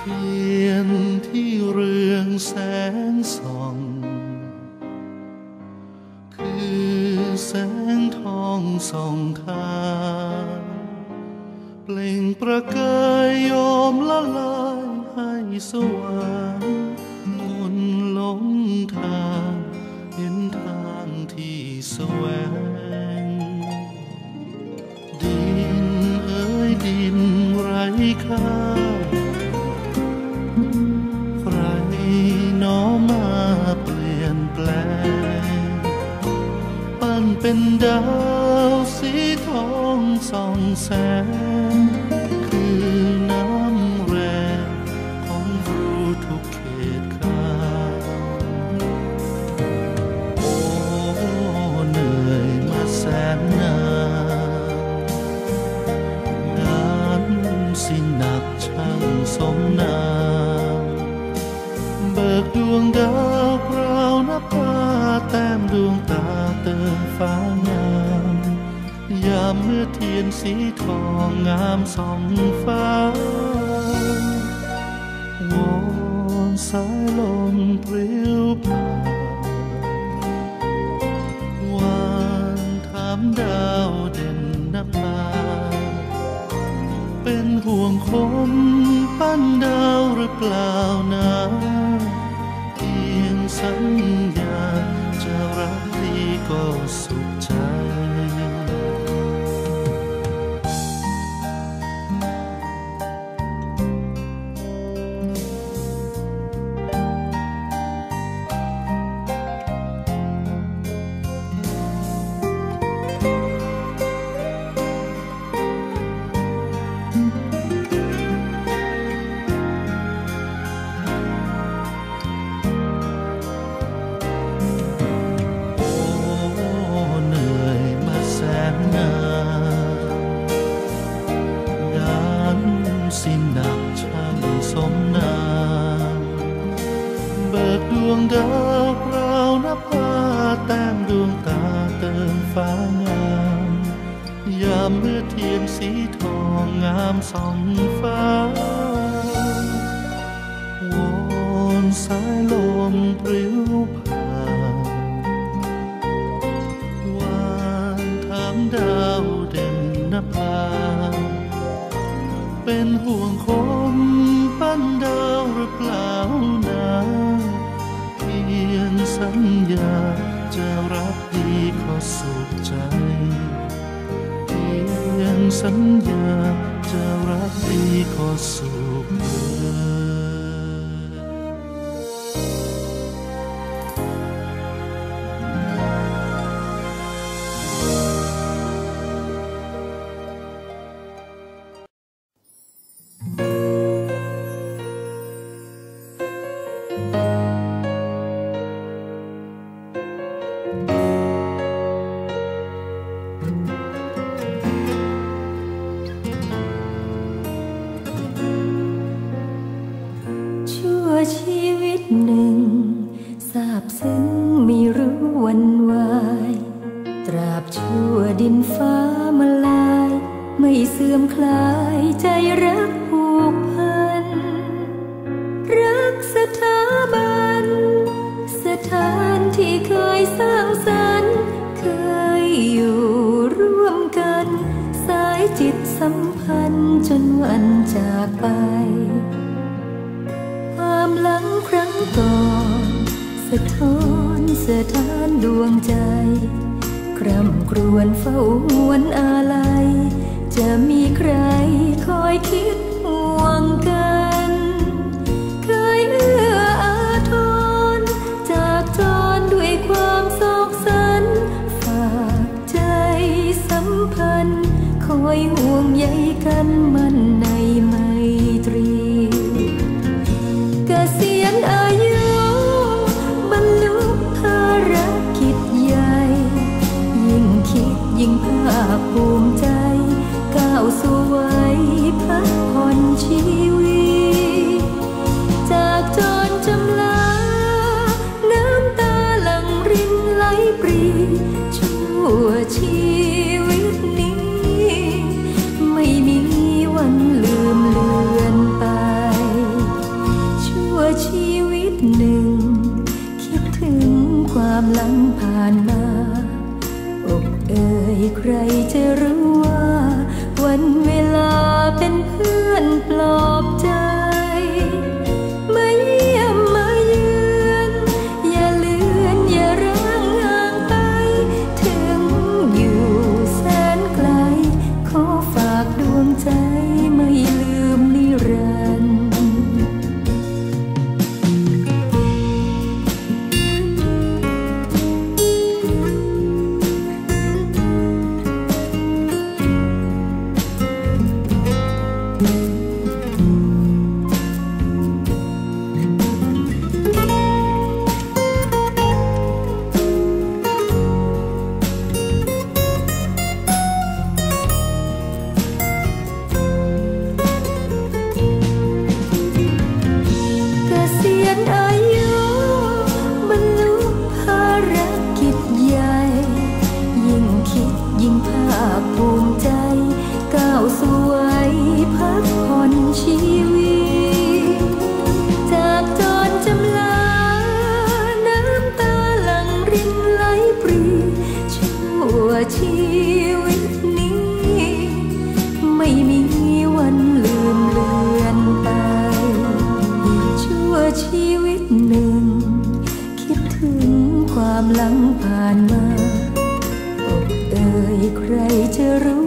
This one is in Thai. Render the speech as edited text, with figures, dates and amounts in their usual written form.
ทียนที่เรืองแสงส่องคือแสงทองส่องทางเปล่งประกายโยมละลายให้สว่างคนหลงทางเห็นทางที่แสวงดินเอ๋ยดินไร้ค่าใครน้อมาเปลี่ยนแปลงปั้นเป็นดาวสีทองส่องแสงคือน้ำแรงของรู้ทุกเขตข้างโอ้เหนื่อยมาแสนนานงานสิหนักช่างสมนามเบิกดวงดาวพราวนับว่าแต้มดวงตาเติมฟ้างามยามเมื่อเทียนสีทองงามส่องฟ้าวอนสายลมปลิวผ่านวานถามดาวเด่นนภาเป็นห่วงคนปั้นดาวหรือเปล่านะเพียงสัญญาจะรักดีก็สุขใจดวงดาวพราวนับว่าแต้มดวงตาเติมฟ้างามยามเมื่อเทียนสีทองงามส่องฟ้าวอนสายลมปลิวผ่านวานถามดาวเด่นนภาเป็นห่วงคนปั้นดาวหรือเปล่านะเพียงสัญญาจะรักดีขอสุขใจเพียงสัญญาจะรักดีขอสุขชีวิตหนึ่งซาบซึ้งไม่รู้วันวายตราบชั่วดินฟ้ามาลายไม่เสื่อมคลายใจรักผูกพันรักสถาบันสถานที่เคยสร้างสรรค์เคยอยู่ร่วมกันสายจิตสัมพันธ์จนวันจากไปความหลังครั้งก่อนสะท้อนสถานดวงใจคร่ำครวญเฝ้าหวนอาลัยจะมีใครคอยคิดห่วงกันเคยเอื้ออาทรจากจรด้วยความโศกสันฝากใจสัมพันธ์คอยห่วงใยกันมันในไมตรีเกษียณอายุบรรลุภารกิจใหญ่ยิ่งคิดยิ่งภาคภูมิใจก้าวสู่วัยพักผ่อนชีวิตจากจรจำลาน้ำตาหลั่งรินไหลปรีชั่วชีวิตนี้ไม่มีวันลืมเลือนไปความหลังผ่านมาอกเอ่ยใครจะรู้